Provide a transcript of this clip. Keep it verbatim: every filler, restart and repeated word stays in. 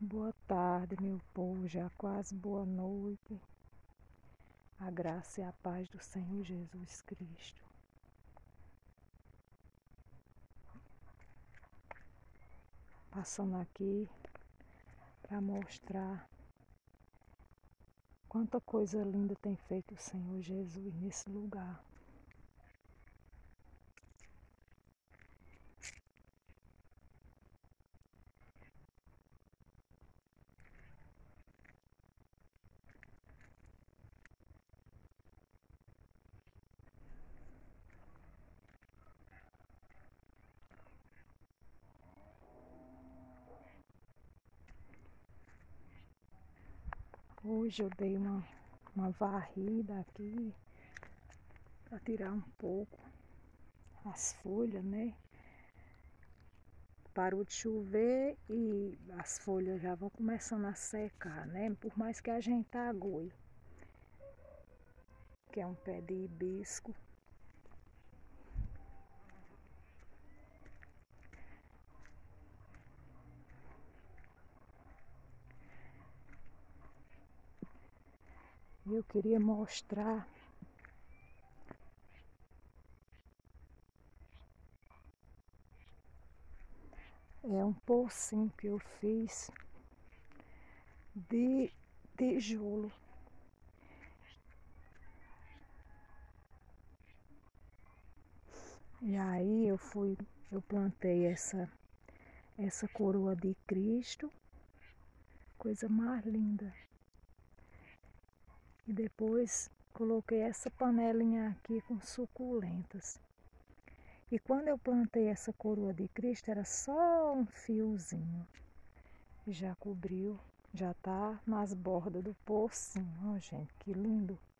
Boa tarde, meu povo, já quase boa noite. A graça e a paz do Senhor Jesus Cristo. Passando aqui para mostrar quanta coisa linda tem feito o Senhor Jesus nesse lugar. Hoje eu dei uma, uma varrida aqui para tirar um pouco as folhas, né? Parou de chover e as folhas já vão começando a secar, né? Por mais que a gente ague, que é um pé de hibisco. Eu queria mostrar é um pocinho que eu fiz de tijolo. E aí eu fui, eu plantei essa essa coroa de Cristo, coisa mais linda. E depois coloquei essa panelinha aqui com suculentas. E quando eu plantei essa coroa de Cristo era só um fiozinho. Já cobriu, já tá nas bordas do pocinho. Ó, gente, que lindo.